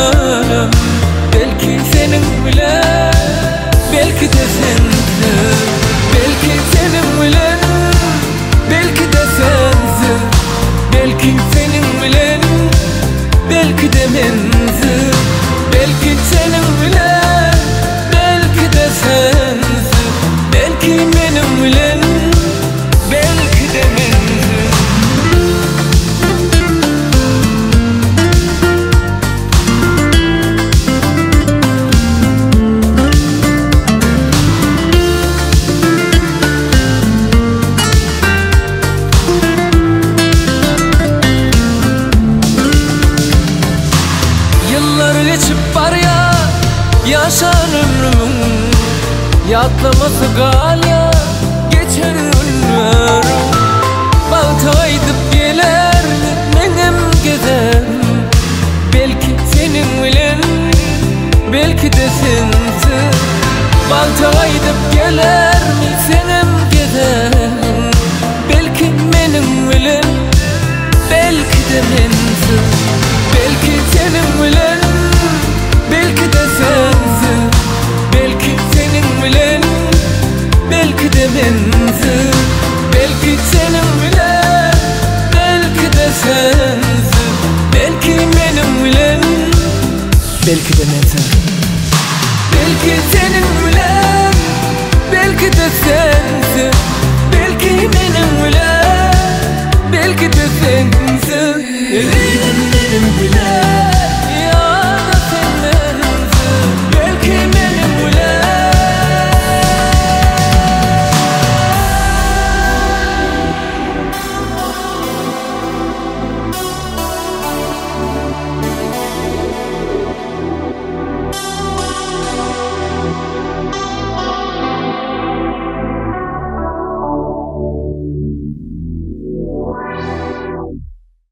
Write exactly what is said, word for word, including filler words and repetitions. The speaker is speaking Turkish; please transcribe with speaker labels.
Speaker 1: canım. Belki senin bilen, belki de sensin. Belki senin bilen, belki de sensin. Belki senin bilen, belki de mensin. Belki senin bilen, belki de sensin. Belki benim bilen, belki de mensin. Yıllar geçip var ya, yaşar ömrümün, yatlaması galya geçer ömrüm. Balta edip geler menem gezer. Belki senin bilen, belki de sensin. Balta edip geler mi senem gezer. Belki benim bilen, belki de mensin. Belki senin bilen, belki de sensin. Belki senin bilen, belki de mensin. Belki senin bilen, belki de sensin. Belki benim bilen, belki de mensin. Belki senin bilen, belki de sensin. Belki benim bilen, belki de sensin. Benim bilen.